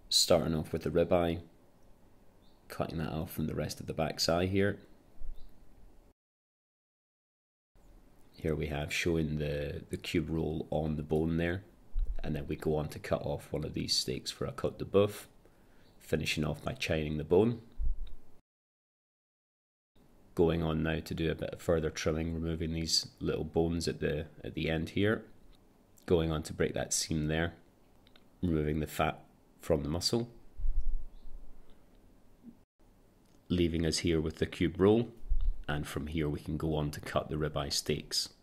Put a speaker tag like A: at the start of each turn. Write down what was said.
A: Starting off with the ribeye, cutting that off from the rest of the backside here. Here we have showing the cube roll on the bone there, and then we go on to cut off one of these steaks for a côte de boeuf, finishing off by chining the bone. Going on now to do a bit of further trimming, removing these little bones at the end here. Going on to break that seam there, removing the fat from the muscle. Leaving us here with the cube roll, and from here we can go on to cut the ribeye steaks.